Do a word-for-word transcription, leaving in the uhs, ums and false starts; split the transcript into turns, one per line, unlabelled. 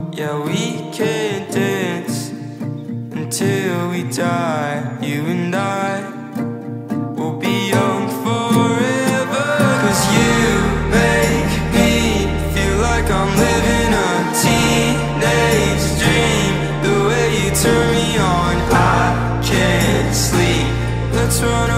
Yeah, we can dance until we die. You and I will be young forever. Cause you make me feel like I'm living a teenage dream. The way you turn me on, I can't sleep. Let's run